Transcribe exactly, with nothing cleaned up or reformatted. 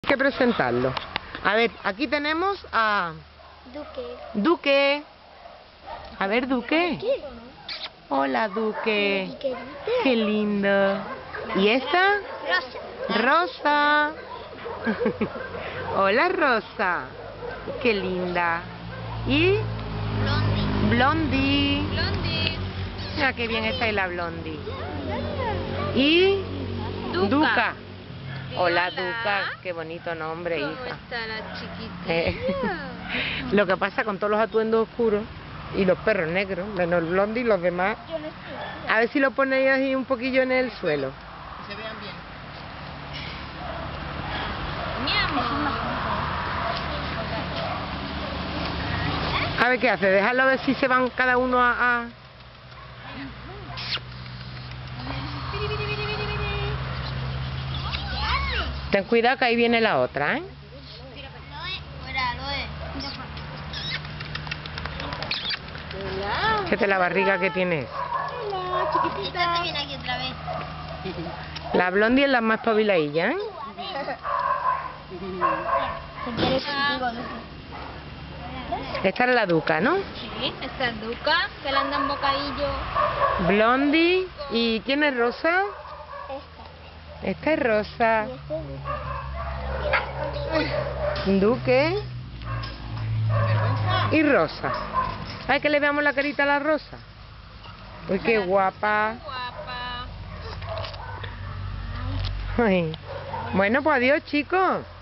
Hay que presentarlo. A ver, aquí tenemos a... Duque. Duque. A ver, Duque. ¿Qué? Hola, Duque. ¿Y qué dice? Qué lindo. ¿Y esta? Rosa. Rosa. Hola, Rosa. Qué linda. ¿Y? Blondie. Blondie. Blondie. Mira qué bien está ahí la Blondie. ¿Y? Duca. Duca. Hola, Hola. Duca. Qué bonito nombre, ¿Cómo hija. está la chiquitilla? Eh, Lo que pasa con todos los atuendos oscuros y los perros negros, menos el Blondie y los demás. Yo no estoy. A ver si lo ponéis ahí un poquillo en el suelo. Que se vean bien. Mi amor. A ver qué hace, déjalo a ver si se van cada uno a... a... Ten cuidado que ahí viene la otra, ¿eh? Fuera, Loe. Fíjate la barriga que tienes. Hola, chiquitita. Esta viene aquí otra vez. La Blondie es la más pabiladilla, ¿eh? Esta era la Duca, ¿no? Sí, esta es Duca, que le andan bocadillo. Blondie. ¿Y quién es Rosa? Esta. Esta es Rosa. Y este es Duque. Duque Vergüenza. y Rosa. Ay, que le veamos la carita a la Rosa. Uy, qué guapa. Guapa. Ay. Bueno, pues adiós, chicos.